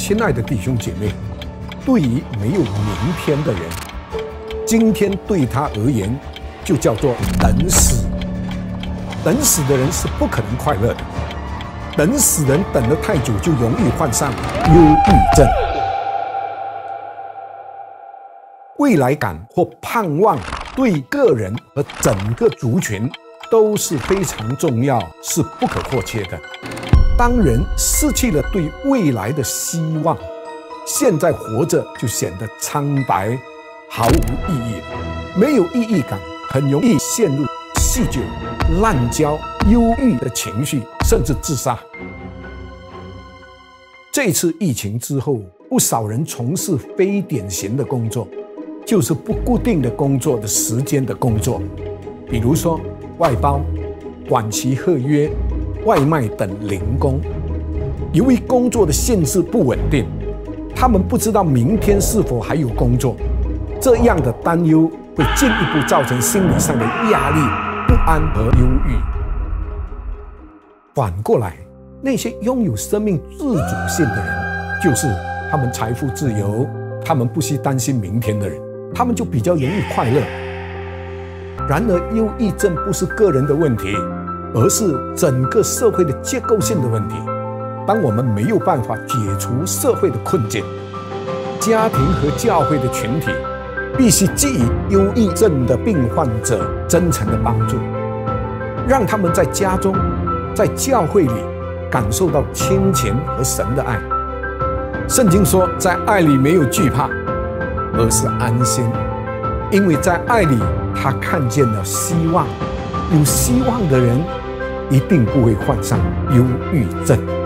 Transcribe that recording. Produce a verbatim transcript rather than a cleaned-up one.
亲爱的弟兄姐妹，对于没有明天的人，今天对他而言就叫做等死。等死的人是不可能快乐的，等死人等得太久就容易患上忧郁症。未来感或盼望对个人和整个族群都是非常重要，是不可或缺的。当人失去了对未来的希望，现在活着就显得苍白，毫无意义。没有意义感，很容易陷入酗酒、滥交、忧郁的情绪，甚至自杀。这次疫情之后，不少人从事非典型的工作，就是不固定的工作的时间的工作，比如说外包、短期合约、外卖等零工。由于工作的性质不稳定，他们不知道明天是否还有工作，这样的担忧会进一步造成心理上的压力、不安和忧郁。反过来，那些拥有生命自主性的人，就是他们财富自由，他们不需担心明天的人，他们就比较容易快乐。然而，忧郁症不是个人的问题，而是整个社会的结构性的问题。当我们没有办法解除社会的困境，家庭和教会的群体必须给予忧郁症的病患者真诚的帮助，让他们在家中、在教会里感受到亲情和神的爱。圣经说，在爱里没有惧怕，而是安心，因为在爱里他看见了希望。有希望的人一定不会患上忧郁症。